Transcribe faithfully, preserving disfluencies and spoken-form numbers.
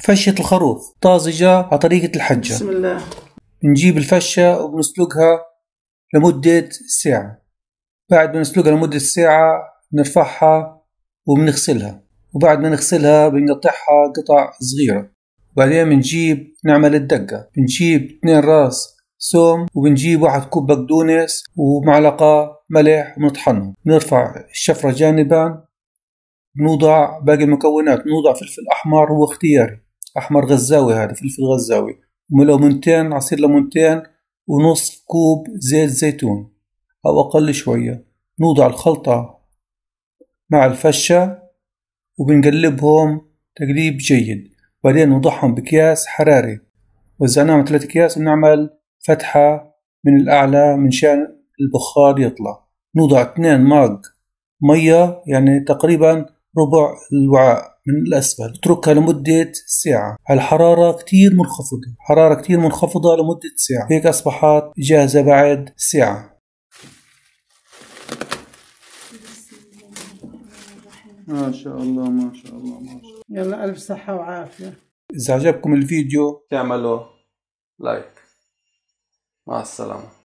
فشة الخروف طازجة على طريقة الحجة. بسم الله. بنجيب الفشة وبنسلقها لمدة ساعة. بعد ما نسلقها لمدة ساعة نرفعها وبنغسلها، وبعد ما نغسلها بنقطعها قطع صغيرة. وبعدين بنجيب نعمل الدقة، بنجيب اثنين راس ثوم وبنجيب واحد كوب بقدونس ومعلقة ملح وبنطحنهم. بنرفع الشفرة جانبا، بنوضع باقي المكونات. بنوضع فلفل أحمر، هو اختياري، أحمر غزاوي، هذا فلفل غزاوي، وليمونتين، عصير ليمونتين، ونصف كوب زيت زيتون أو أقل شوية. نوضع الخلطة مع الفشة وبنقلبهم تقليب جيد. بعدين نوضعهم بأكياس حراري، وزعناهم ثلاث أكياس ونعمل فتحة من الأعلى من شان البخار يطلع. نوضع اثنين ماج مية، يعني تقريبا ربع الوعاء من الأسفل. نتركها لمدة ساعة على حرارة كتير منخفضة، حرارة كتير منخفضة لمدة ساعة. هيك أصبحت جاهزة بعد ساعة. ما شاء الله ما شاء الله ما شاء الله. يلا ألف صحة وعافية. إذا عجبكم الفيديو تعملوا لايك. مع السلامة.